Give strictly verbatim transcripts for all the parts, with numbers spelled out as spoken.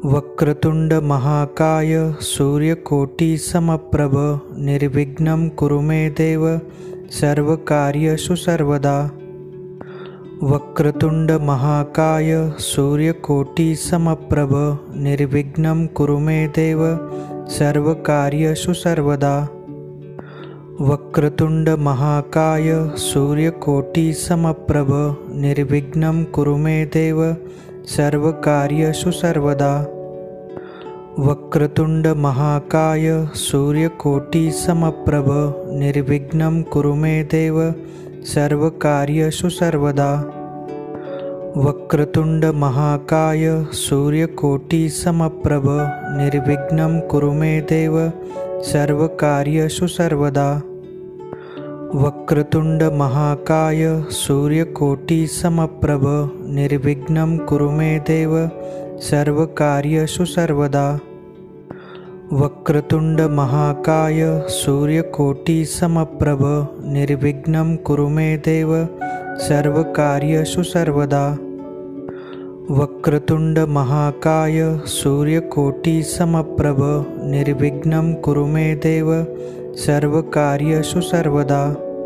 वक्रतुंड महाकाय सूर्यकोटि समप्रभ निर्विघ्नं कुरु मे देव सर्वकार्येषु सर्वदा। वक्रतुंड महाकाय सूर्यकोटि समप्रभ निर्विघ्नं कुरु मे देव सर्वकार्येषु सर्वदा। वक्रतुंड महाकाय सूर्यकोटि समप्रभ निर्विघ्नं कुरु मे देव सर्वकार्येषु सर्वदा। वक्रतुंड महाकाय सूर्यकोटि समप्रभ निर्विघ्नं कुरु मे देव सर्वकार्येषु सर्वदा। वक्रतुंड महाकाय सूर्यकोटि समप्रभ निर्विघ्नं कुरु मे देव सर्वकार्येषु सर्वदा। वक्रतुंड महाकाय सूर्यकोटि समप्रभ निर्विघ्नं कुरु मे देव सर्वकार्येषु सर्वदा। वक्रतुंड महाकाय सूर्यकोटि समप्रभ निर्विघ्नं कुरु मे देव सर्वकार्येषु सर्वदा। वक्रतुंड महाकाय सूर्यकोटि समप्रभ निर्विघ्नं कुरु मे देव सर्वकार्येषु सर्वदा।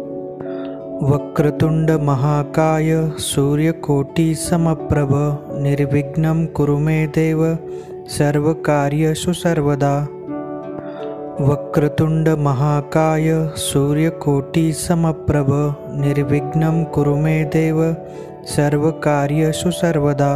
वक्रतुंड महाकाय सूर्यकोटि समप्रभ निर्विघ्नं कुरु मे देव सर्वकार्येषु सर्वदा। वक्रतुंड महाकाय सूर्यकोटि समप्रभ निर्विघ्नं कुरु मे देव सर्वकार्येषु सर्वदा।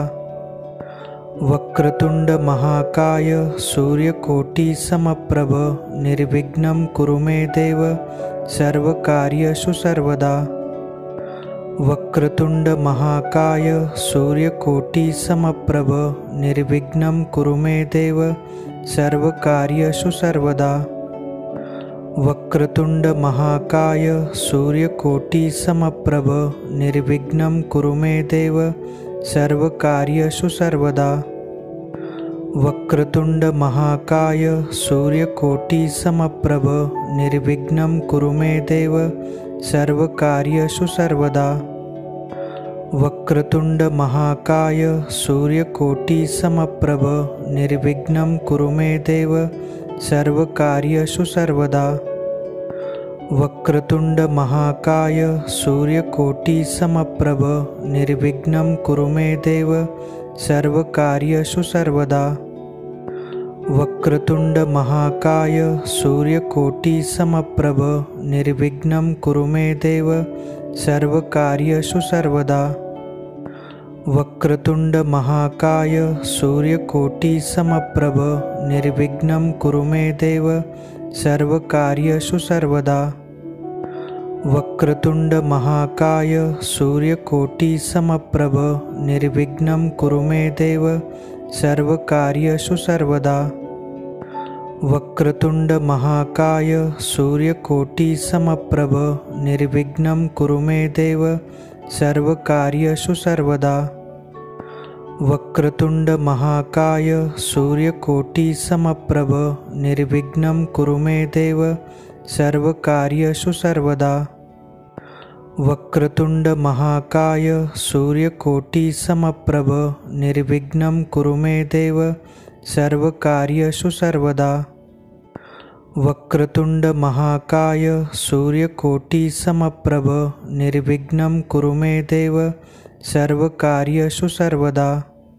वक्रतुंड महाकाय सूर्यकोटि समप्रभ निर्विघ्नं कुरु मे देव सर्वकार्येषु सर्वदा। वक्रतुंड महाकाय सूर्यकोटि समप्रभ निर्विघ्नं कुरु मे देव सर्वकार्येषु सर्वदा। वक्रतुंड महाकाय सूर्यकोटि समप्रभ निर्विघ्नं कुरु मे देव सर्वकार्येषु सर्वदा। वक्रतुंड महाकाय सूर्यकोटि समप्रभ निर्विघ्नं कुरु मे देव सर्वकार्येषु सर्वदा। वक्रतुंड महाकाय सूर्यकोटि समप्रभ निर्विघ्नं कुरु मे देव सर्वकार्येषु सर्वदा। वक्रतुंड महाकाय सूर्यकोटि समप्रभ निर्विघ्नं कुरु मे देव सर्वकार्येषु सर्वदा। वक्रतुंड महाकाय सूर्यकोटि समप्रभ निर्विघ्नं कुरु मे देव सर्वकार्येषु सर्वदा। वक्रतुंड महाकाय सूर्यकोटि समप्रभ निर्विघ्नं कुरु मे देव सर्वकार्येषु सर्वदा। वक्रतुंड महाकाय सूर्यकोटि समप्रभ निर्विघ्नं कुरु मे देव सर्वकार्येषु सर्वदा। वक्रतुंड महाकाय सूर्यकोटि समप्रभ निर्विघ्नं कुरु मे देव सर्वकार्येषु सर्वदा। वक्रतुंड महाकाय सूर्यकोटि समप्रभ निर्विघ्नं कुरु मे देव सर्वकार्येषु सर्वदा। वक्रतुंड महाकाय सूर्यकोटि समप्रभ निर्विघ्नं कुरु मे देव सर्वकार्येषु सर्वदा। वक्रतुंड महाकाय सूर्यकोटि समप्रभ निर्विघ्नं कुरु मे देव सर्वकार्येषु सर्वदा।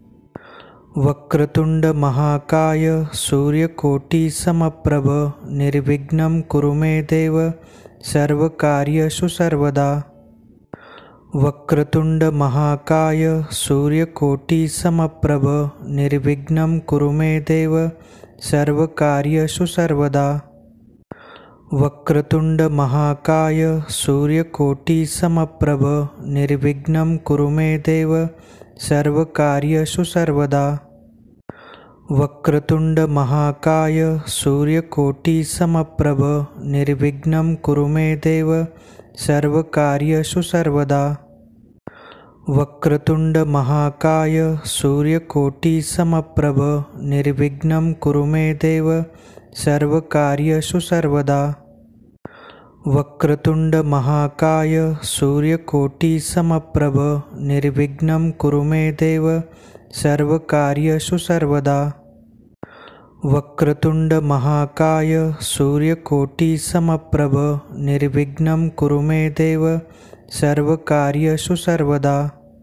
वक्रतुंड महाकाय सूर्यकोटि समप्रभ निर्विघ्नं कुरु मे देव सर्वकार्येषु सर्वदा। वक्रतुंड महाकाय सूर्यकोटि समप्रभ निर्विघ्नं कुरु मे देव सर्वकार्येषु सर्वदा। वक्रतुंड महाकाय सूर्यकोटि समप्रभ निर्विघ्नं कुरु मे देव सर्वकार्येषु सर्वदा। वक्रतुंड महाकाय सूर्यकोटि समप्रभ निर्विघ्नं कुरु मे देव सर्वकार्येषु सर्वदा। वक्रतुंड महाकाय सूर्यकोटि समप्रभ निर्विघ्नं कुरु मे देव सर्वकार्येषु सर्वदा। वक्रतुंड महाकाय सूर्यकोटि समप्रभ निर्विघ्नं कुरु मे देव सर्वकार्येषु सर्वदा। वक्रतुंड महाकाय सूर्यकोटि समप्रभ निर्विघ्नं कुरु मे देव सर्वकार्येषु सर्वदा।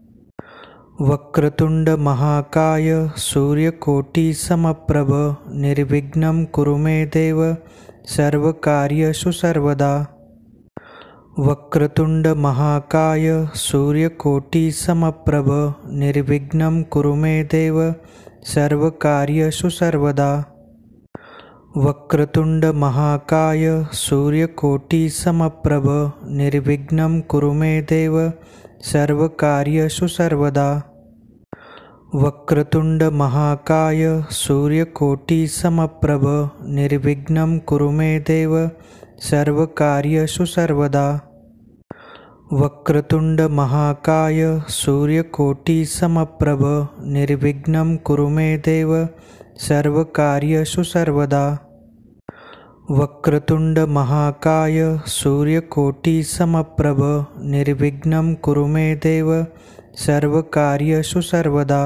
वक्रतुंड महाकाय सूर्यकोटि समप्रभ निर्विघ्नं कुरु मे देव सर्वकार्येषु सर्वदा। वक्रतुंड महाकाय सूर्यकोटि समप्रभ निर्विघ्नं कुरु मे देव सर्वकार्येषु सर्वदा। वक्रतुंड महाकाय सूर्यकोटि समप्रभ निर्विघ्नं कुरु मे देव सर्वकार्येषु सर्वदा। वक्रतुंड महाकाय सूर्यकोटि समप्रभ निर्विघ्नं कुरु मे देव सर्वकार्येषु सर्वदा। वक्रतुंड महाकाय सूर्यकोटि समप्रभ निर्विघ्नं कुरु मे देव सर्वकार्येषु सर्वदा। वक्रतुंड महाकाय सूर्यकोटि समप्रभ निर्विघ्नं कुरु मे देव सर्वकार्येषु सर्वदा।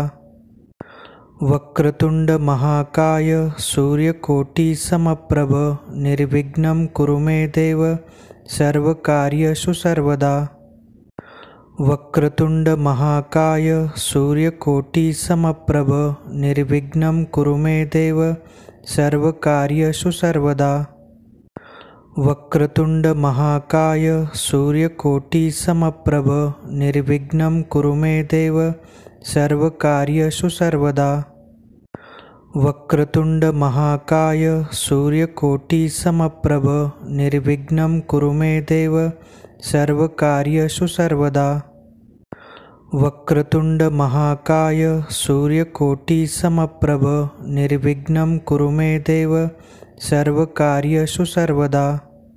वक्रतुंड महाकाय सूर्यकोटि समप्रभ निर्विघ्नं कुरु मे देव सर्वकार्येषु सर्वदा। वक्रतुंड महाकाय सूर्यकोटि समप्रभ निर्विघ्नं कुरु मे देव सर्वकार्येषु सर्वदा। वक्रतुंड महाकाय सूर्यकोटि समप्रभ निर्विघ्नं कुरु मे देव सर्वकार्येषु सर्वदा। वक्रतुंड महाकाय सूर्यकोटि समप्रभ निर्विघ्नं कुरु मे देव सर्वकार्येषु सर्वदा। वक्रतुंड महाकाय सूर्यकोटि समप्रभ निर्विघ्नं कुरु मे देव सर्वकार्येषु सर्वदा।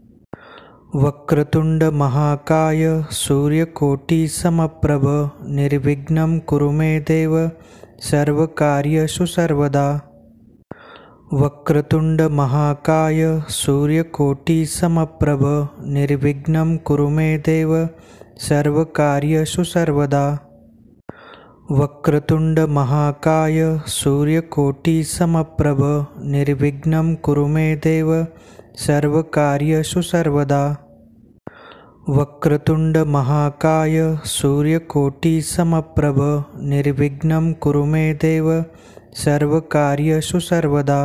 वक्रतुंड महाकाय सूर्यकोटि समप्रभ निर्विघ्नं कुरु मे देव सर्वकार्येषु सर्वदा। वक्रतुंड महाकाय सूर्यकोटि समप्रभ निर्विघ्नं कुरु मे देव सर्वकार्येषु सर्वदा। वक्रतुंड महाकाय सूर्यकोटि समप्रभ निर्विघ्नं कुरु मे देव सर्वकार्येषु सर्वदा। वक्रतुंड महाकाय सूर्यकोटि समप्रभ निर्विघ्नं कुरु मे देव सर्वकार्येषु सर्वदा।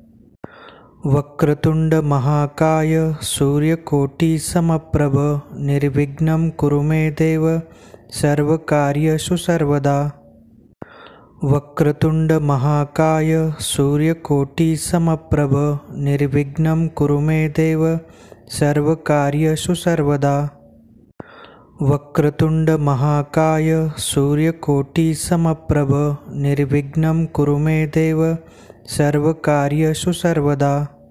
वक्रतुंड महाकाय सूर्यकोटि समप्रभ निर्विघ्नं कुरु मे देव सर्वकार्येषु सर्वदा। वक्रतुंड महाकाय सूर्यकोटि समप्रभ निर्विघ्नं कुरु मे देव सर्वकार्येषु सर्वदा। वक्रतुंड महाकाय सूर्यकोटि समप्रभ निर्विघ्नं कुरु मे देव सर्वकार्येषु सर्वदा।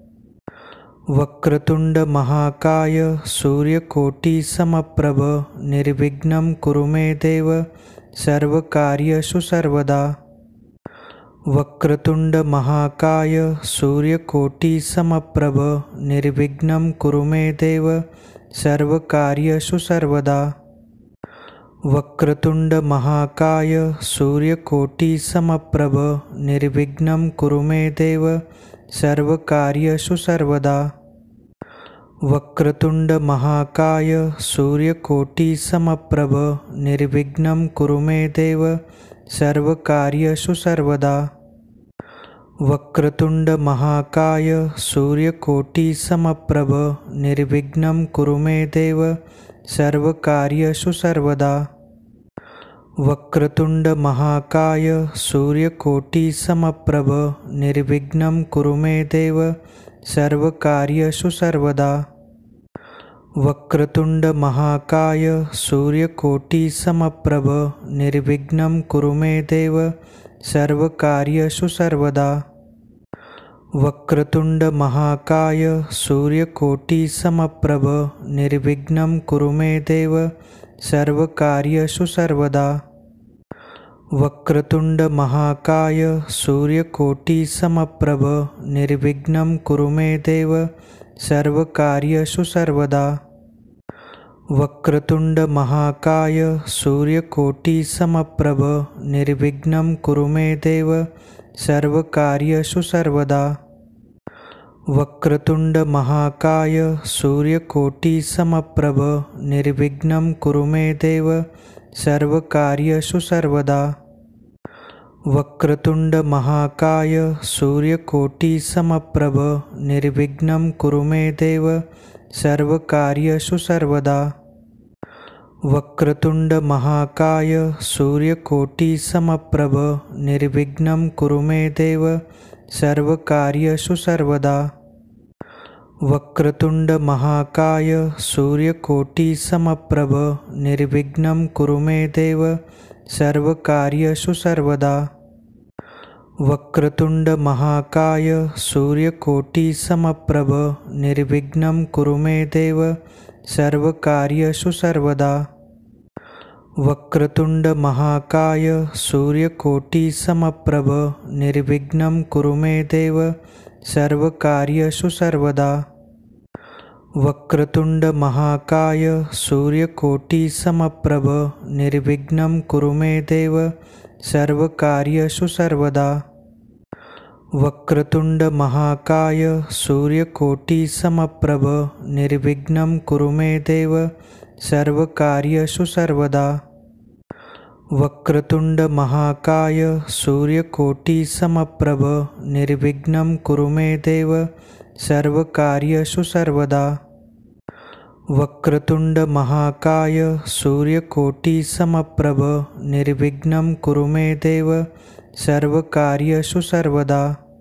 वक्रतुंड महाकाय सूर्यकोटि समप्रभ निर्विघ्नं कुरु मे देव सर्वकार्येषु सर्वदा। वक्रतुंड महाकाय सूर्यकोटि समप्रभ निर्विघ्नं कुरु मे देव सर्वकार्येषु सर्वदा। वक्रतुंड महाकाय सूर्यकोटि समप्रभ निर्विघ्नं कुरु मे देव सर्वकार्येषु सर्वदा। वक्रतुंड महाकाय सूर्यकोटि समप्रभ निर्विघ्नं कुरु मे देव सर्वकार्येषु सर्वदा। वक्रतुंड महाकाय सूर्यकोटि समप्रभ निर्विघ्नं कुरु मे देव सर्वकार्येषु सर्वदा। वक्रतुंड महाकाय सूर्यकोटि समप्रभ निर्विघ्नं कुरु मे देव सर्वकार्येषु सर्वदा। वक्रतुंड महाकाय सूर्यकोटि समप्रभ निर्विघ्नं कुरु मे देव सर्वकार्येषु सर्वदा। वक्रतुंड महाकाय सूर्यकोटि समप्रभ निर्विघ्नं कुरु मे देव सर्वकार्येषु सर्वदा। वक्रतुंड महाकाय सूर्यकोटि समप्रभ निर्विघ्नं कुरु मे देव सर्वकार्येषु सर्वदा। वक्रतुंड महाकाय सूर्यकोटि समप्रभ निर्विघ्नं कुरु मे देव सर्वकार्येषु सर्वदा। वक्रतुंड महाकाय सूर्यकोटि समप्रभ निर्विघ्नं कुरु मे देव सर्वकार्येषु सर्वदा। वक्रतुंड महाकाय सूर्यकोटि समप्रभ निर्विघ्नं कुरु मे देव सर्वकार्येषु सर्वदा। वक्रतुंड महाकाय सूर्यकोटि समप्रभ निर्विघ्नं कुरु मे देव सर्वकार्येषु सर्वदा। वक्रतुंड महाकाय सूर्यकोटि समप्रभ निर्विघ्नं कुरु मे देव सर्वकार्येषु सर्वदा। वक्रतुंड महाकाय सूर्यकोटि समप्रभ निर्विघ्नं कुरु मे देव सर्वकार्येषु सर्वदा। वक्रतुंड महाकाय सूर्यकोटि समप्रभ निर्विघ्नं कुरु मे देव सर्वकार्येषु सर्वदा। वक्रतुंड महाकाय सूर्यकोटि समप्रभ निर्विघ्नं कुरु मे देव सर्वकार्येषु सर्वदा। वक्रतुंड महाकाय सूर्यकोटि समप्रभ निर्विघ्नं कुरु मे देव सर्वकार्येषु सर्वदा। वक्रतुंड महाकाय सूर्यकोटि समप्रभ निर्विघ्नं कुरु मे देव सर्वकार्येषु सर्वदा। वक्रतुंड महाकाय सूर्यकोटि समप्रभ निर्विघ्नं कुरु मे देव सर्वकार्येषु सर्वदा।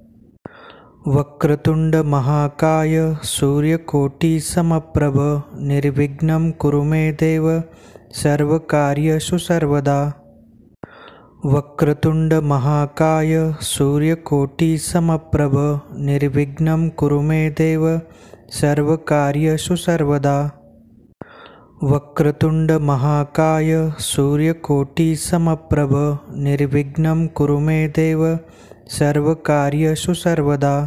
वक्रतुंड महाकाय सूर्यकोटि समप्रभ निर्विघ्नं कुरु मे देव सर्वकार्येषु सर्वदा। वक्रतुंड महाकाय सूर्यकोटि समप्रभ निर्विघ्नं कुरु मे देव सर्वकार्येषु सर्वदा। वक्रतुंड महाकाय सूर्यकोटि समप्रभ निर्विघ्नं कुरु मे देव सर्वकार्येषु सर्वदा।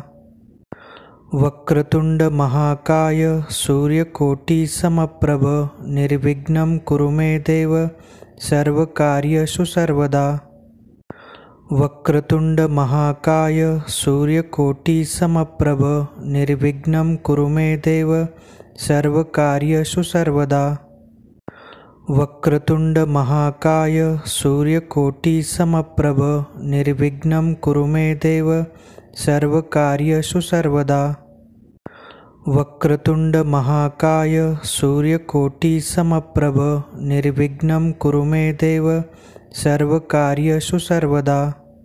वक्रतुंड महाकाय सूर्यकोटि समप्रभ निर्विघ्नं कुरु मे देव सर्वकार्येषु सर्वदा। वक्रतुंड महाकाय सूर्यकोटि समप्रभ निर्विघ्नं कुरु मे देव सर्वकार्येषु सर्वदा। वक्रतुंड महाकाय सूर्यकोटि समप्रभ निर्विघ्नं कुरु मे देव सर्वकार्येषु सर्वदा। वक्रतुंड महाकाय सूर्यकोटि समप्रभ निर्विघ्नं कुरु मे देव सर्वकार्येषु सर्वदा।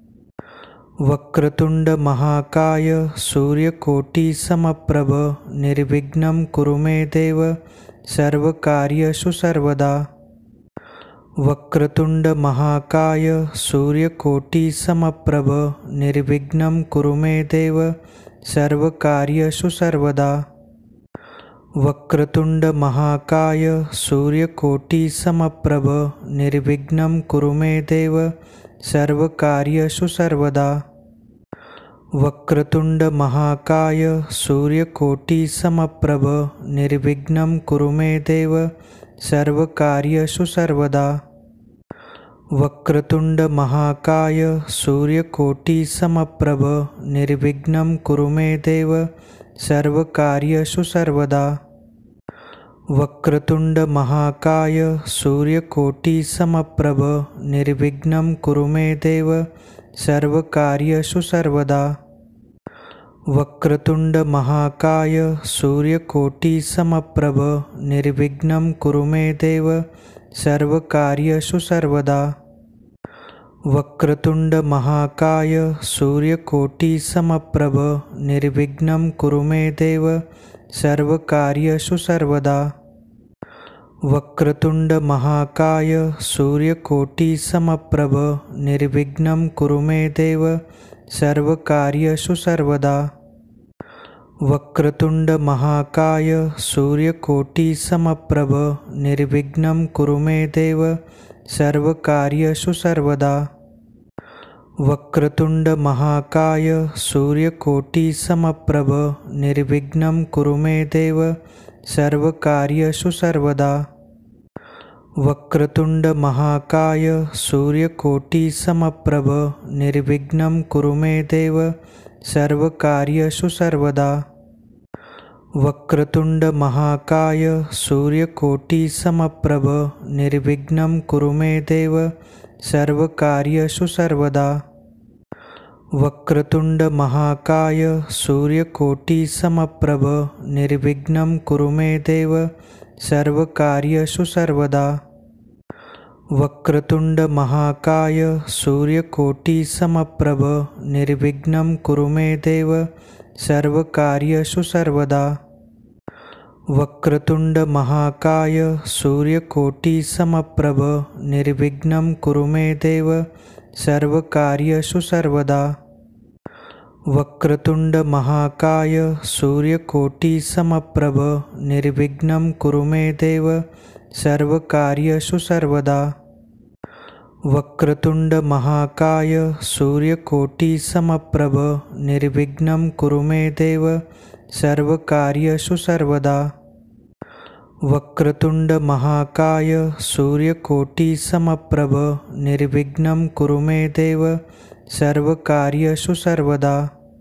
वक्रतुंड महाकाय सूर्यकोटि समप्रभ निर्विघ्नं कुरु मे देव सर्वकार्येषु सर्वदा। वक्रतुंड महाकाय सूर्यकोटि समप्रभ निर्विघ्नं कुरु मे देव सर्वकार्येषु सर्वदा। वक्रतुंड महाकाय सूर्यकोटि समप्रभ निर्विघ्नं कुरु मे देव सर्वकार्येषु सर्वदा। वक्रतुंड महाकाय सूर्यकोटि समप्रभ निर्विघ्नं कुरु मे देव सर्वकार्येषु सर्वदा। वक्रतुंड महाकाय सूर्यकोटि समप्रभ निर्विघ्नं कुरु मे देव सर्वकार्येषु सर्वदा। वक्रतुंड महाकाय सूर्यकोटि समप्रभ निर्विघ्नं कुरु मे देव सर्वकार्येषु सर्वदा। वक्रतुंड महाकाय सूर्यकोटि समप्रभ निर्विघ्नं कुरु मे देव सर्वकार्येषु सर्वदा। वक्रतुंड महाकाय सूर्यकोटि समप्रभ निर्विघ्नं कुरु मे देव सर्वकार्येषु सर्वदा। वक्रतुंड महाकाय सूर्यकोटि समप्रभ निर्विघ्नं कुरु मे देव सर्वकार्येषु सर्वदा। वक्रतुंड महाकाय सूर्यकोटि समप्रभ निर्विघ्नं कुरु मे देव सर्वकार्येषु सर्वदा। वक्रतुंड महाकाय सूर्यकोटि समप्रभ निर्विघ्नं कुरु मे देव सर्वकार्येषु सर्वदा। वक्रतुंड महाकाय सूर्यकोटि समप्रभ निर्विघ्नं कुरु मे देव सर्वकार्येषु सर्वदा। वक्रतुंड महाकाय सूर्यकोटि समप्रभ निर्विघ्नं कुरु मे देव सर्वकार्येषु सर्वदा। वक्रतुंड महाकाय सूर्यकोटि समप्रभ निर्विघ्नं कुरु मे देव सर्वकार्येषु सर्वदा। वक्रतुंड महाकाय सूर्यकोटि समप्रभ निर्विघ्नं कुरु मे देव सर्वकार्येषु सर्वदा। वक्रतुंड महाकाय सूर्यकोटि समप्रभ निर्विघ्नं कुरु मे देव सर्वकार्येषु सर्वदा। वक्रतुंड महाकाय सूर्यकोटि समप्रभ निर्विघ्नं कुरु मे देव सर्वकार्येषु सर्वदा। वक्रतुंड महाकाय सूर्यकोटि समप्रभ निर्विघ्नं कुरु मे देव सर्वकार्येषु सर्वदा। वक्रतुंड महाकाय सूर्यकोटि समप्रभ निर्विघ्नं कुरु मे देव सर्वकार्येषु सर्वदा।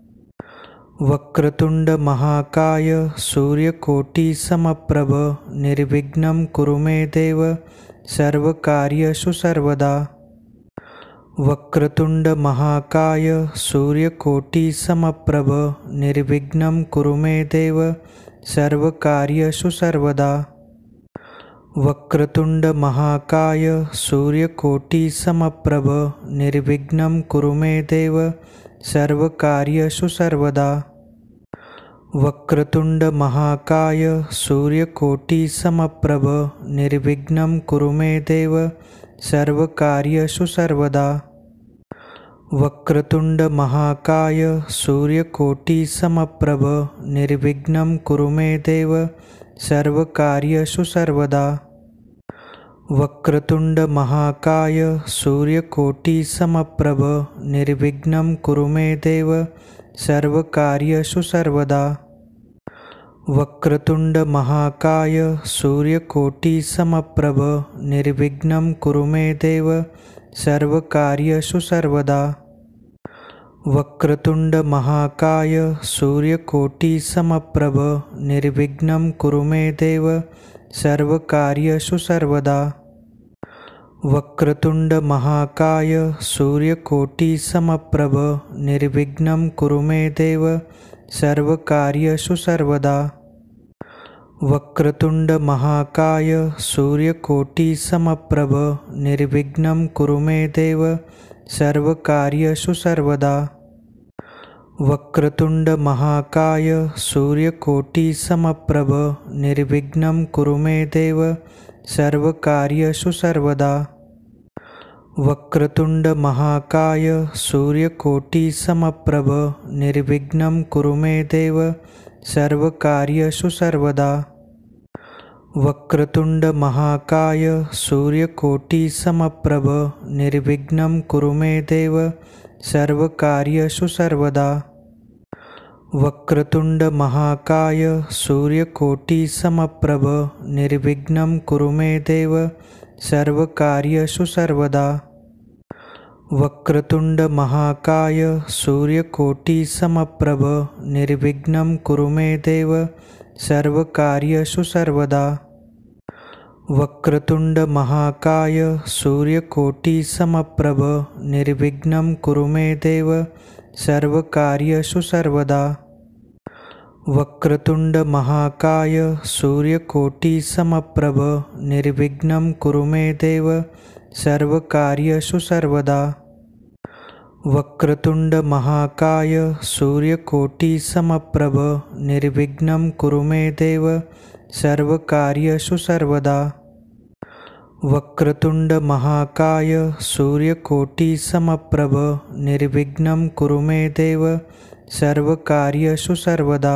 वक्रतुंड महाकाय सूर्यकोटि समप्रभ निर्विघ्नं कुरु मे देव सर्वकार्येषु सर्वदा। वक्रतुंड महाकाय सूर्यकोटि समप्रभ निर्विघ्नं कुरु मे देव सर्वकार्येषु सर्वदा। वक्रतुंड महाकाय सूर्यकोटि समप्रभ निर्विघ्नं कुरु मे देव सर्वकार्येषु सर्वदा। वक्रतुंड महाकाय सूर्यकोटि समप्रभ निर्विघ्नं कुरु मे देव सर्वकार्येषु सर्वदा। वक्रतुंड महाकाय सूर्यकोटि समप्रभ निर्विघ्नं कुरु मे देव सर्वकार्येषु सर्वदा। वक्रतुंड महाकाय सूर्यकोटि समप्रभ निर्विघ्नं कुरु मे देव सर्वकार्येषु सर्वदा। वक्रतुंड महाकाय सूर्यकोटि समप्रभ निर्विघ्नं कुरु मे देव सर्वकार्येषु सर्वदा। वक्रतुंड महाकाय सूर्यकोटि समप्रभ निर्विघ्नं कुरु मे देव सर्वकार्येषु सर्वदा। वक्रतुंड महाकाय सूर्यकोटि समप्रभ निर्विघ्नं कुरु मे देव सर्वकार्येषु सर्वदा। वक्रतुंड महाकाय सूर्यकोटि समप्रभ निर्विघ्नं कुरु मे देव सर्वकार्येषु सर्वदा। वक्रतुंड महाकाय सूर्यकोटि समप्रभ निर्विघ्नं कुरु मे देव सर्वकार्येषु सर्वदा। वक्रतुंड महाकाय सूर्यकोटि समप्रभ निर्विघ्नं कुरु मे देव सर्वकार्येषु सर्वदा। वक्रतुंड महाकाय सूर्यकोटि समप्रभ निर्विघ्नं कुरु मे देव सर्वकार्येषु सर्वदा। वक्रतुंड महाकाय सूर्यकोटि समप्रभ निर्विघ्नं कुरु मे देव सर्वकार्येषु सर्वदा। वक्रतुंड महाकाय सूर्यकोटि समप्रभ निर्विघ्नं कुरु मे देव सर्वकार्येषु सर्वदा। वक्रतुंड महाकाय सूर्यकोटि समप्रभ निर्विघ्नं कुरु मे देव सर्वकार्येषु सर्वदा। वक्रतुंड महाकाय सूर्यकोटि समप्रभ निर्विघ्नं कुरु मे देव सर्वकार्येषु सर्वदा। वक्रतुंड महाकाय सूर्यकोटि समप्रभ निर्विघ्नं कुरु मे देव सर्वकार्येषु सर्वदा। वक्रतुंड महाकाय सूर्यकोटि समप्रभ निर्विघ्नं कुरु मे देव सर्वकार्येषु सर्वदा।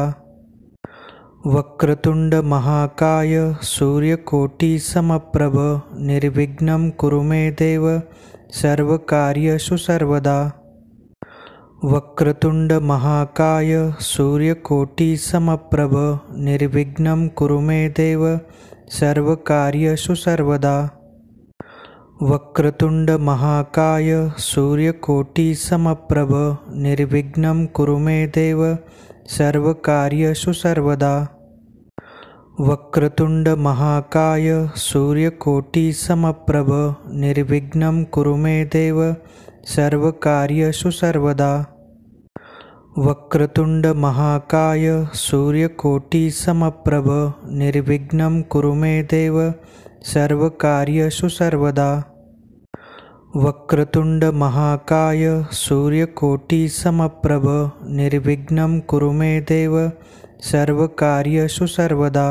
वक्रतुंड महाकाय सूर्यकोटि समप्रभ निर्विघ्नं कुरु मे देव सर्वकार्येषु सर्वदा। वक्रतुंड महाकाय सूर्यकोटि समप्रभ निर्विघ्नं कुरु मे देव सर्वकार्येषु सर्वदा। वक्रतुंड महाकाय सूर्यकोटि समप्रभ निर्विघ्नं कुरु मे देव सर्वकार्येषु सर्वदा। वक्रतुंड महाकाय सूर्यकोटि समप्रभ निर्विघ्नं कुरु मे देव सर्वकार्येषु सर्वदा। वक्रतुंड महाकाय सूर्यकोटि समप्रभ निर्विघ्नं कुरु मे देव सर्वकार्येषु सर्वदा। वक्रतुंड महाकाय सूर्यकोटि समप्रभ निर्विघ्नं कुरु मे देव सर्वकार्येषु सर्वदा।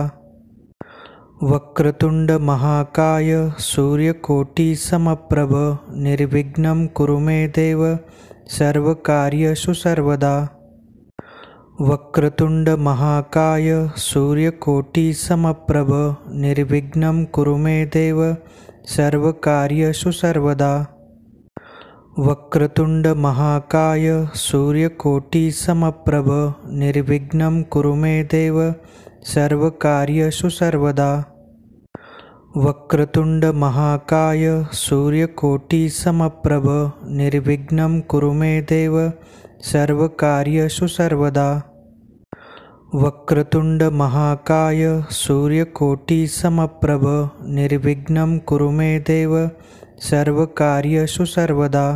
वक्रतुंड महाकाय सूर्यकोटि समप्रभ निर्विघ्नं कुरु मे देव सर्वकार्येषु सर्वदा। वक्रतुंड महाकाय सूर्यकोटि समप्रभ निर्विघ्नं कुरु मे देव सर्वकार्येषु सर्वदा। वक्रतुंड महाकाय सूर्यकोटि समप्रभ निर्विघ्नं कुरु मे देव सर्वकार्येषु सर्वदा। वक्रतुंड महाकाय सूर्यकोटि समप्रभ निर्विघ्नं कुरु मे देव सर्वकार्येषु सर्वदा। वक्रतुंड महाकाय सूर्यकोटि समप्रभ निर्विघ्नं कुरु मे देव सर्वकार्येषु सर्वदा।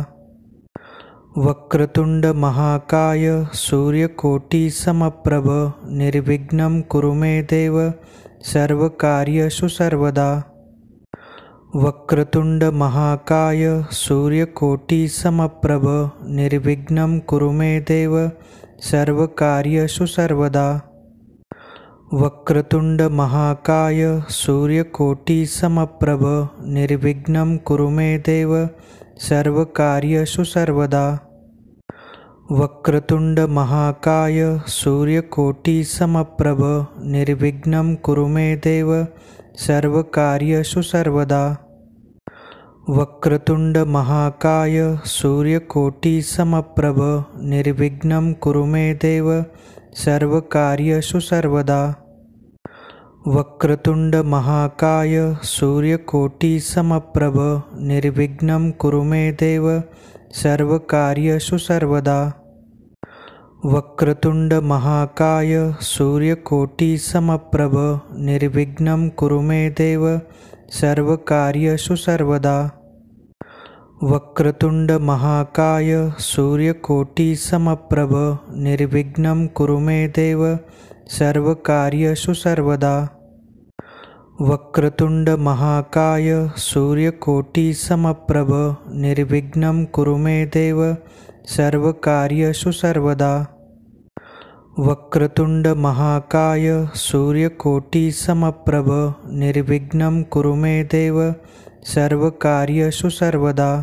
वक्रतुंड महाकाय सूर्यकोटि समप्रभ निर्विघ्नं कुरु मे देव सर्वकार्येषु सर्वदा। वक्रतुंड महाकाय सूर्यकोटि समप्रभ निर्विघ्नं कुरु मे देव सर्वकार्येषु सर्वदा। वक्रतुंड महाकाय सूर्यकोटि समप्रभ निर्विघ्नं कुरु मे देव सर्वकार्येषु सर्वदा। वक्रतुंड महाकाय सूर्यकोटि समप्रभ निर्विघ्नं कुरु मे देव सर्वकार्येषु सर्वदा। वक्रतुंड महाकाय सूर्यकोटि समप्रभ निर्विघ्नं कुरु मे देव सर्वकार्येषु सर्वदा। वक्रतुंड महाकाय सूर्यकोटि समप्रभ निर्विघ्नं कुरु मे देव सर्वकार्येषु सर्वदा। वक्रतुंड महाकाय सूर्यकोटि समप्रभ निर्विघ्नं कुरु मे देव सर्वकार्येषु सर्वदा। वक्रतुंड महाकाय सूर्यकोटि समप्रभ निर्विघ्नं कुरु मे देव सर्वकार्येषु सर्वदा। वक्रतुंड महाकाय सूर्यकोटि समप्रभ निर्विघ्नं कुरु मे देव सर्वकार्येषु सर्वदा। वक्रतुंड महाकाय सूर्यकोटि समप्रभ निर्विघ्नं कुरु मे देव सर्वकार्येषु सर्वदा।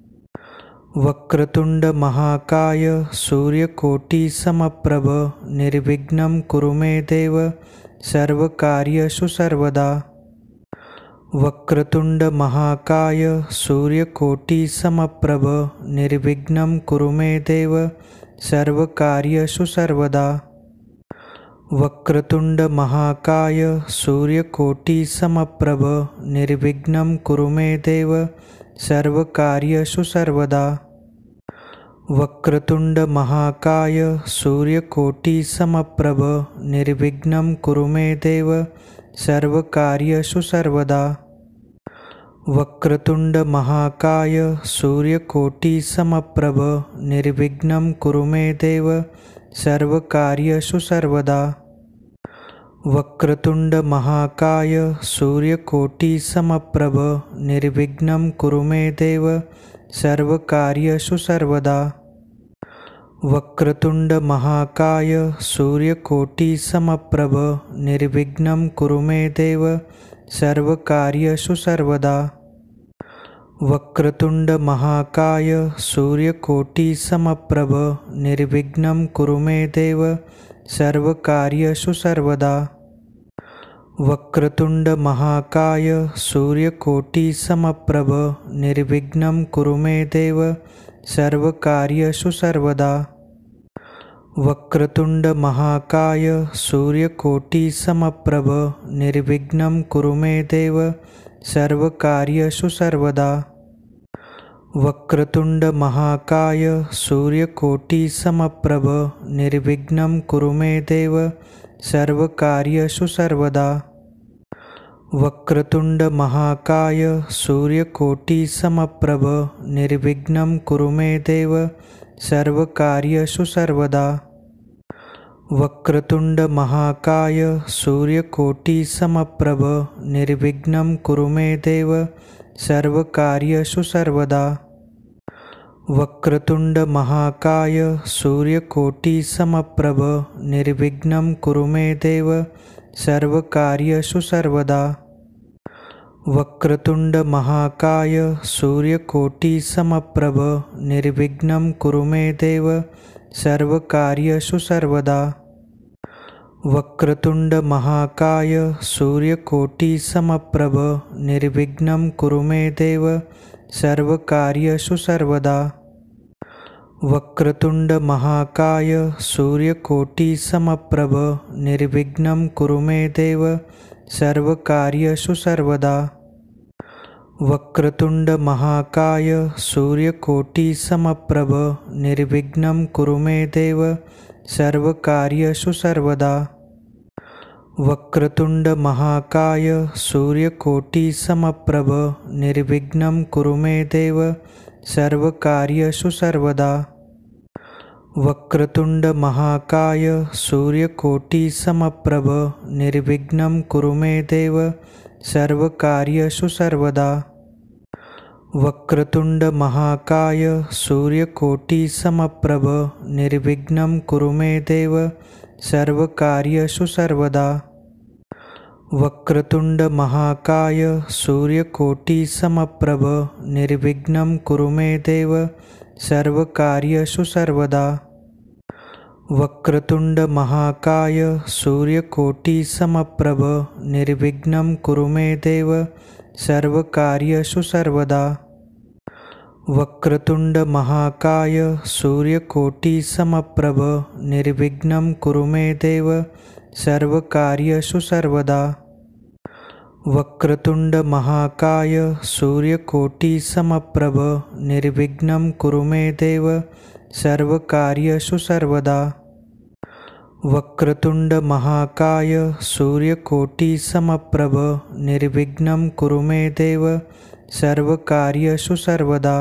वक्रतुंड महाकाय सूर्यकोटि समप्रभ निर्विघ्नं कुरु मे देव सर्वकार्येषु सर्वदा। वक्रतुंड महाकाय सूर्यकोटि समप्रभ निर्विघ्नं कुरु मे देव सर्वकार्येषु सर्वदा। वक्रतुंड महाकाय सूर्यकोटि समप्रभ निर्विघ्नं कुरु मे देव सर्वकार्येषु सर्वदा। वक्रतुंड महाकाय सूर्यकोटि समप्रभ निर्विघ्नं कुरु मे देव सर्वकार्येषु सर्वदा। वक्रतुंड महाकाय सूर्यकोटि समप्रभ निर्विघ्नं कुरु मे देव सर्वकार्येषु सर्वदा। वक्रतुंड महाकाय सूर्यकोटि समप्रभ निर्विघ्नं कुरु मे देव सर्वकार्येषु सर्वदा। वक्रतुंड महाकाय सूर्यकोटि समप्रभ निर्विघ्नं कुरु मे देव सर्वकार्येषु सर्वदा। वक्रतुंड महाकाय सूर्यकोटि समप्रभ निर्विघ्नं कुरु मे देव सर्वकार्येषु सर्वदा। वक्रतुंड महाकाय सूर्यकोटि समप्रभ निर्विघ्नं कुरु मे देव सर्वकार्येषु सर्वदा। वक्रतुंड महाकाय सूर्यकोटि समप्रभ निर्विघ्नं कुरु मे देव सर्वकार्येषु सर्वदा। वक्रतुंड महाकाय सूर्यकोटि समप्रभ निर्विघ्नं कुरु मे देव सर्वकार्येषु सर्वदा। वक्रतुंड महाकाय सूर्यकोटि समप्रभ निर्विघ्नं कुरु मे देव सर्वकार्येषु सर्वदा। वक्रतुंड महाकाय सूर्यकोटि समप्रभ निर्विघ्नं कुरु मे देव सर्वकार्येषु सर्वदा। वक्रतुंड महाकाय सूर्यकोटि समप्रभ निर्विघ्नं कुरु मे देव सर्वकार्येषु सर्वदा। वक्रतुंड महाकाय सूर्यकोटि समप्रभ निर्विघ्नं कुरु मे देव सर्वकार्येषु सर्वदा। वक्रतुंड महाकाय सूर्यकोटि समप्रभ निर्विघ्नं कुरु मे देव सर्वकार्येषु सर्वदा। वक्रतुंड महाकाय सूर्यकोटि समप्रभ निर्विघ्नं कुरु मे देव सर्वकार्येषु सर्वदा। वक्रतुंड महाकाय सूर्यकोटि समप्रभ निर्विघ्नं कुरु मे देव सर्वकार्येषु सर्वदा। वक्रतुंड महाकाय सूर्यकोटि समप्रभ निर्विघ्नं कुरु मे देव सर्वकार्येषु सर्वदा। वक्रतुंड महाकाय सूर्यकोटि समप्रभ निर्विघ्नं कुरु मे देव सर्वकार्येषु सर्वदा। वक्रतुंड महाकाय सूर्यकोटि समप्रभ निर्विघ्नं कुरु मे देव सर्वकार्येषु सर्वदा। वक्रतुंड महाकाय सूर्यकोटि समप्रभ निर्विघ्नं कुरु मे देव सर्वकार्येषु सर्वदा। वक्रतुंड महाकाय सूर्यकोटि समप्रभ निर्विघ्नं कुरु मे देव सर्वकार्येषु सर्वदा। वक्रतुंड महाकाय सूर्यकोटि समप्रभ निर्विघ्नं कुरु मे देव सर्वकार्येषु सर्वदा। वक्रतुंड महाकाय सूर्यकोटि समप्रभ निर्विघ्नं कुरु मे देव सर्वकार्येषु सर्वदा। वक्रतुंड महाकाय सूर्यकोटि समप्रभ निर्विघ्नं कुरु मे देव सर्वकार्येषु सर्वदा।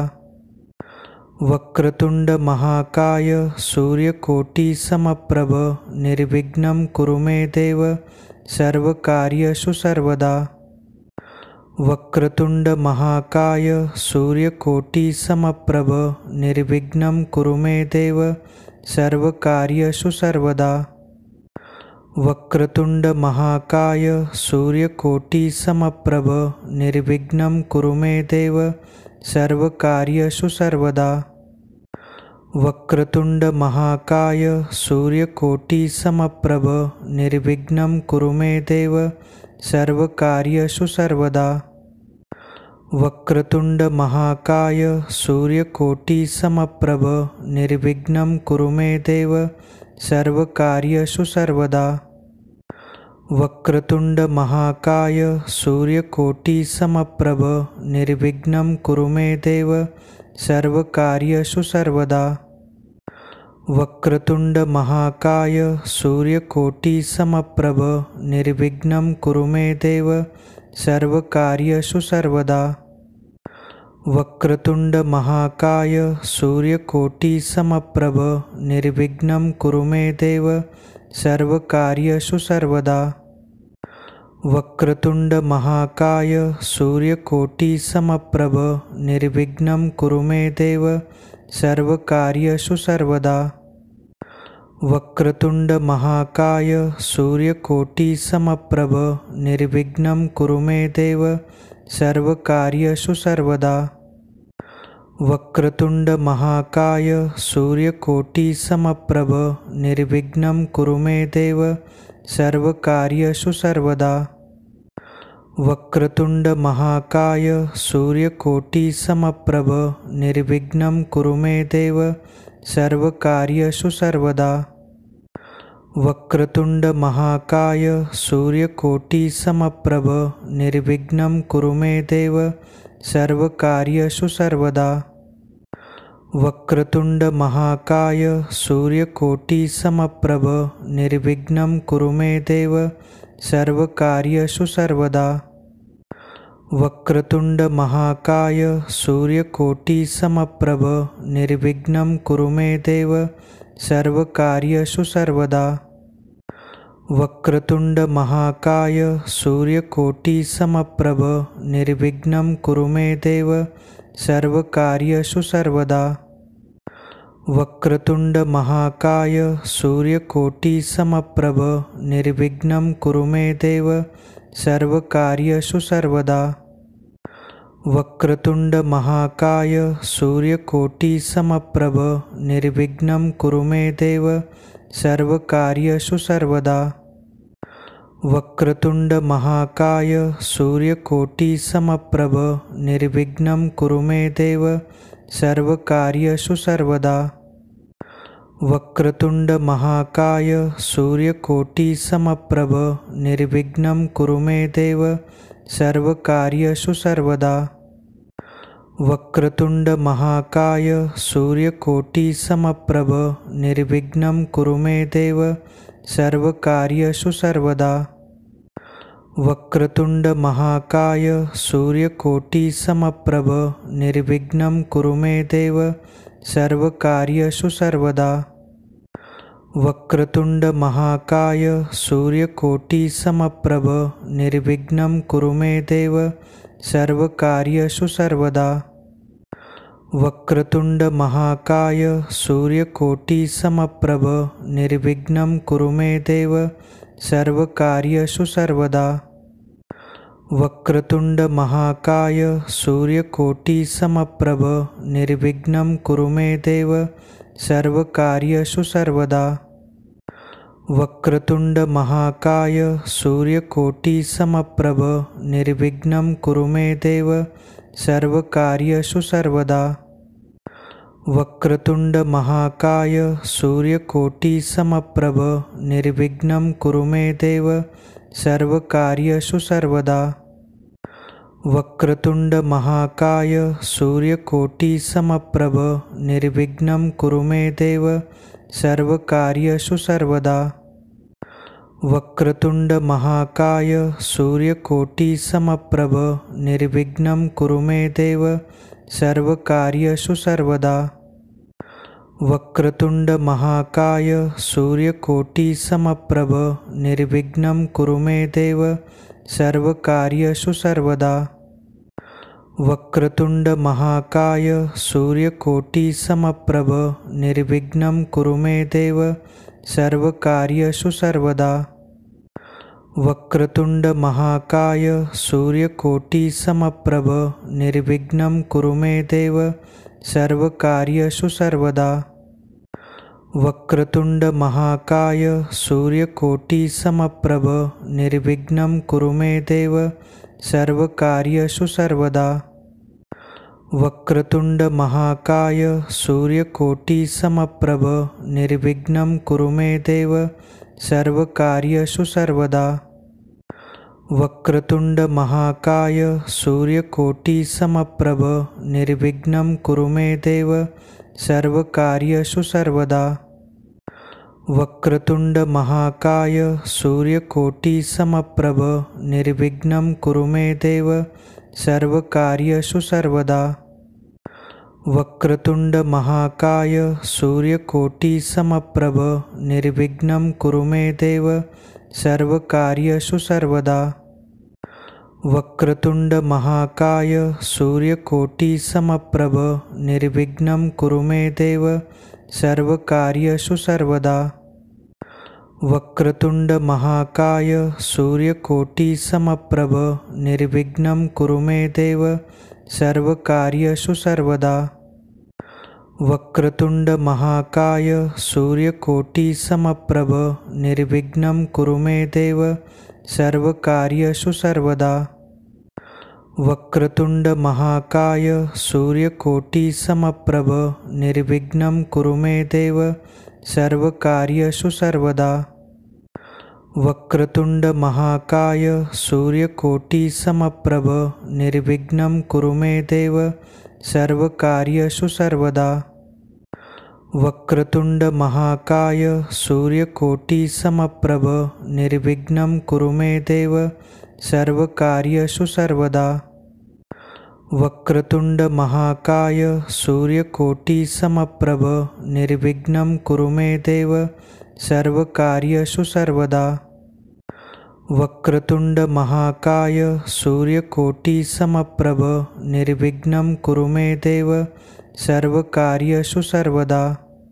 वक्रतुंड महाकाय सूर्यकोटि समप्रभ निर्विघ्नं कुरु मे देव सर्वकार्येषु सर्वदा। वक्रतुंड महाकाय सूर्यकोटि समप्रभ निर्विघ्नं कुरु मे देव सर्वकार्येषु सर्वदा। वक्रतुंड महाकाय सूर्यकोटि समप्रभ निर्विघ्नं कुरु मे देव सर्वकार्येषु सर्वदा। वक्रतुंड महाकाय सूर्यकोटि समप्रभ निर्विघ्नं कुरु मे देव सर्वकार्येषु सर्वदा। वक्रतुंड महाकाय सूर्यकोटि समप्रभ निर्विघ्नं कुरु मे देव सर्वकार्येषु सर्वदा। वक्रतुंड महाकाय सूर्यकोटि समप्रभ निर्विघ्नं कुरु मे देव सर्वकार्येषु सर्वदा। वक्रतुंड महाकाय सूर्यकोटि समप्रभ निर्विघ्नं कुरु मे देव सर्वकार्येषु सर्वदा। वक्रतुंड महाकाय सूर्यकोटि समप्रभ निर्विघ्नं कुरु मे देव सर्वकार्येषु सर्वदा। वक्रतुंड महाकाय सूर्यकोटि समप्रभ निर्विघ्नं कुरु मे देव सर्वकार्येषु सर्वदा। वक्रतुंड महाकाय सूर्यकोटि समप्रभ निर्विघ्नं कुरु मे देव सर्वकार्येषु सर्वदा। वक्रतुंड महाकाय सूर्यकोटि समप्रभ निर्विघ्नं कुरु मे देव सर्वकार्येषु सर्वदा। वक्रतुंड महाकाय सूर्यकोटि समप्रभ निर्विघ्नं कुरु मे देव सर्वकार्येषु सर्वदा। वक्रतुंड महाकाय सूर्यकोटि समप्रभ निर्विघ्नं कुरु मे देव सर्वकार्येषु सर्वदा। वक्रतुंड महाकाय सूर्यकोटि समप्रभ निर्विघ्नं कुरु मे देव सर्वकार्येषु सर्वदा। वक्रतुंड महाकाय सूर्यकोटि समप्रभ निर्विघ्नं कुरु मे देव सर्वकार्येषु सर्वदा। वक्रतुंड महाकाय सूर्यकोटि समप्रभ निर्विघ्नं कुरु मे देव सर्वकार्येषु सर्वदा। वक्रतुंड महाकाय सूर्यकोटि समप्रभ निर्विघ्नं कुरु मे देव सर्वकार्येषु सर्वदा। वक्रतुंड महाकाय सूर्यकोटि समप्रभ निर्विघ्नं कुरु मे देव सर्वकार्येषु सर्वदा। वक्रतुंड महाकाय सूर्यकोटि समप्रभ निर्विघ्नं कुरु मे देव सर्वकार्येषु सर्वदा। वक्रतुंड महाकाय सूर्यकोटि समप्रभ निर्विघ्नं कुरु मे देव सर्वकार्येषु सर्वदा। वक्रतुंड महाकाय सूर्यकोटि समप्रभ निर्विघ्नं कुरु मे देव सर्वकार्येषु सर्वदा। वक्रतुंड महाकाय सूर्यकोटि समप्रभ निर्विघ्नं कुरु मे देव सर्वकार्येषु सर्वदा। वक्रतुंड महाकाय सूर्यकोटि समप्रभ निर्विघ्नं कुरु मे देव सर्वकार्येषु सर्वदा। वक्रतुंड महाकाय सूर्यकोटि समप्रभ निर्विघ्नं कुरु मे देव सर्वकार्येषु सर्वदा। वक्रतुंड महाकाय सूर्यकोटि समप्रभ निर्विघ्नं कुरु मे देव सर्वकार्येषु सर्वदा। वक्रतुंड महाकाय सूर्यकोटि समप्रभ निर्विघ्नं कुरु मे देव सर्वकार्येषु सर्वदा। वक्रतुंड महाकाय सूर्यकोटि समप्रभ निर्विघ्नं कुरु मे देव सर्वकार्येषु सर्वदा। वक्रतुंड महाकाय सूर्यकोटि समप्रभ निर्विघ्नं कुरु मे देव सर्वकार्येषु सर्वदा। वक्रतुंड महाकाय सूर्यकोटि समप्रभ निर्विघ्नं कुरु मे देव सर्वकार्येषु सर्वदा। वक्रतुंड महाकाय सूर्यकोटि समप्रभ निर्विघ्नं कुरु मे देव सर्वकार्येषु सर्वदा। वक्रतुंड महाकाय सूर्यकोटि समप्रभ निर्विघ्नं कुरु मे देव सर्वकार्येषु सर्वदा। वक्रतुंड महाकाय सूर्यकोटि समप्रभ निर्विघ्नं कुरु मे देव सर्वकार्येषु सर्वदा। वक्रतुंड महाकाय सूर्यकोटि समप्रभ निर्विघ्नं कुरु मे देव सर्वकार्येषु सर्वदा। वक्रतुंड महाकाय सूर्यकोटि समप्रभ निर्विघ्नं कुरु मे देव सर्वकार्येषु सर्वदा। वक्रतुंड महाकाय सूर्यकोटि समप्रभ निर्विघ्नं कुरु मे देव सर्वकार्येषु सर्वदा। वक्रतुंड महाकाय सूर्यकोटि समप्रभ निर्विघ्नं कुरु मे देव सर्वकार्येषु सर्वदा। वक्रतुंड महाकाय सूर्यकोटि समप्रभ निर्विघ्नं कुरु मे देव सर्वकार्येषु सर्वदा। वक्रतुंड महाकाय सूर्यकोटि समप्रभ निर्विघ्नं कुरु मे देव सर्वकार्येषु सर्वदा। वक्रतुंड महाकाय सूर्यकोटि समप्रभ निर्विघ्नं कुरु मे देव सर्वकार्येषु सर्वदा। वक्रतुंड महाकाय सूर्यकोटि समप्रभ निर्विघ्नं कुरु मे देव सर्वकार्येषु सर्वदा। वक्रतुंड महाकाय सूर्यकोटि समप्रभ निर्विघ्नं कुरु मे देव सर्वकार्येषु सर्वदा। वक्रतुंड महाकाय सूर्यकोटि समप्रभ निर्विघ्नं कुरु मे देव सर्वकार्येषु सर्वदा। वक्रतुंड महाकाय सूर्यकोटि समप्रभ निर्विघ्नं कुरु मे देव सर्वकार्येषु सर्वदा। वक्रतुंड महाकाय सूर्यकोटि समप्रभ निर्विघ्नं कुरु मे देव सर्वकार्येषु सर्वदा। वक्रतुंड महाकाय सूर्यकोटि समप्रभ निर्विघ्नं कुरु मे देव सर्वकार्येषु सर्वदा।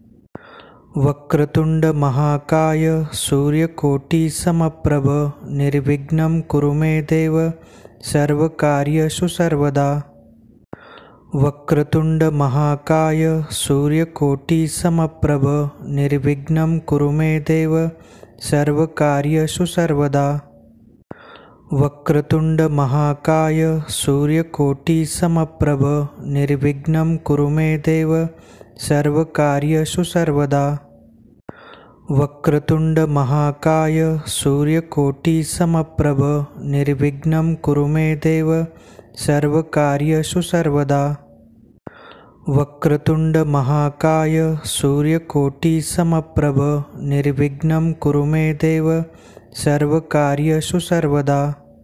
वक्रतुंड महाकाय सूर्यकोटि समप्रभ निर्विघ्नं कुरु मे देव सर्वकार्येषु सर्वदा। वक्रतुंड महाकाय सूर्यकोटि समप्रभ निर्विघ्नं कुरु मे देव सर्वकार्येषु सर्वदा। वक्रतुंड महाकाय सूर्यकोटि समप्रभ निर्विघ्नं कुरु मे देव सर्वकार्येषु सर्वदा। वक्रतुंड महाकाय सूर्यकोटि समप्रभ निर्विघ्नं कुरु मे देव सर्वकार्येषु सर्वदा। वक्रतुंड महाकाय सूर्यकोटि समप्रभ निर्विघ्नं कुरु मे देव सर्वकार्येषु सर्वदा।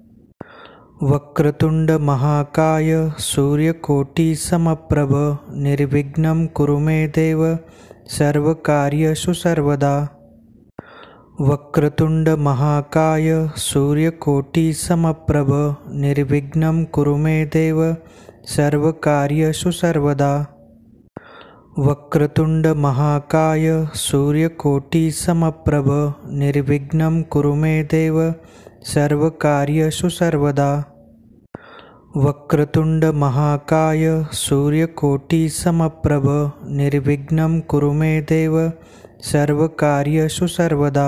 वक्रतुंड महाकाय सूर्यकोटि समप्रभ निर्विघ्नं कुरु मे देव सर्वकार्येषु सर्वदा। वक्रतुंड महाकाय सूर्यकोटि समप्रभ निर्विघ्नं कुरु मे देव सर्वकार्येषु सर्वदा। वक्रतुंड महाकाय सूर्यकोटि समप्रभ निर्विघ्नं कुरु मे देव सर्वकार्येषु सर्वदा। वक्रतुंड महाकाय सूर्यकोटि समप्रभ निर्विघ्नं कुरु मे देव सर्वकार्येषु सर्वदा।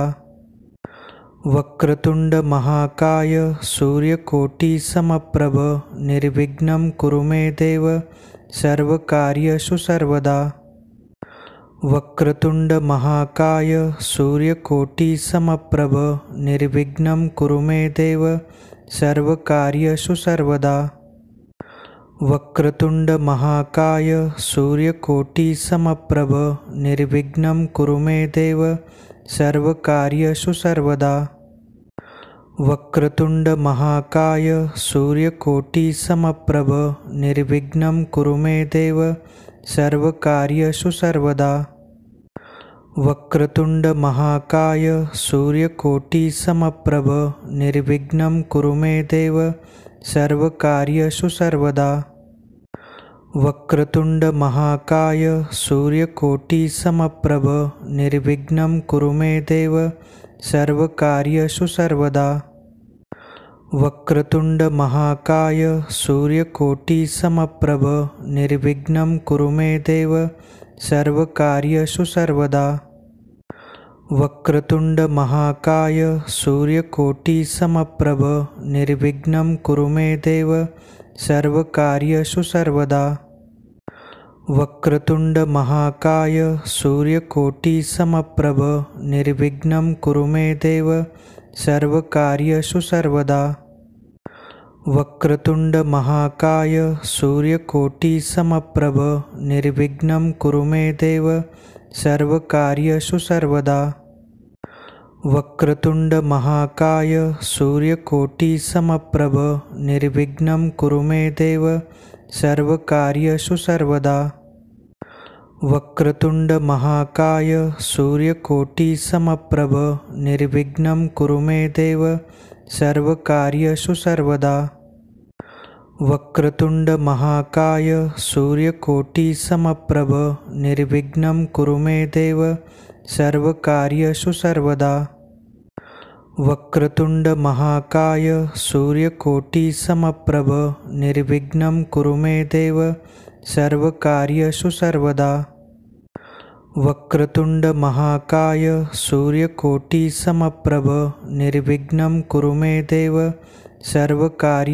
वक्रतुंड महाकाय सूर्यकोटि समप्रभ निर्विघ्नं कुरु मे देव सर्वकार्येषु सर्वदा। वक्रतुंड महाकाय सूर्यकोटि समप्रभ निर्विघ्नं कुरु मे देव सर्वकार्येषु सर्वदा। वक्रतुंड महाकाय सूर्यकोटि समप्रभ निर्विघ्नं कुरु मे देव सर्वकार्येषु सर्वदा। वक्रतुंड महाकाय सूर्यकोटि समप्रभ निर्विघ्नं कुरु मे देव सर्वकार्येषु सर्वदा। वक्रतुंड महाकाय सूर्यकोटि समप्रभ निर्विघ्नं कुरु मे देव सर्वकार्येषु सर्वदा। वक्रतुंड महाकाय सूर्यकोटि समप्रभ निर्विघ्नं कुरु मे देव सर्वकार्येषु सर्वदा। वक्रतुंड महाकाय सूर्यकोटि समप्रभ निर्विघ्नं कुरु मे देव सर्वकार्येषु सर्वदा। वक्रतुंड महाकाय सूर्यकोटि समप्रभ निर्विघ्नं कुरु मे देव सर्वकार्येषु सर्वदा। वक्रतुंड महाकाय सूर्यकोटि समप्रभ निर्विघ्नं कुरु मे देव सर्वकार्येषु सर्वदा। वक्रतुंड महाकाय सूर्यकोटि समप्रभ निर्विघ्नं कुरु मे देव सर्वकार्येषु सर्वदा। वक्रतुंड महाकाय सूर्यकोटि समप्रभ निर्विघ्नं कुरु मे देव सर्वकार्येषु सर्वदा। वक्रतुंड महाकाय सूर्यकोटि समप्रभ निर्विघ्नं कुरु मे देव सर्वकार्येषु सर्वदा। वक्रतुंड महाकाय सूर्यकोटि समप्रभ निर्विघ्नं कुरु मे देव सर्वकार्येषु सर्वदा। वक्रतुंड महाकाय सूर्यकोटि समप्रभ निर्विघ्नं कुरु मे देव सर्वकार्येषु सर्वदा। वक्रतुंड महाकाय सूर्यकोटि समप्रभ निर्विघ्नं कुरु मे देव सर्वकार्येषु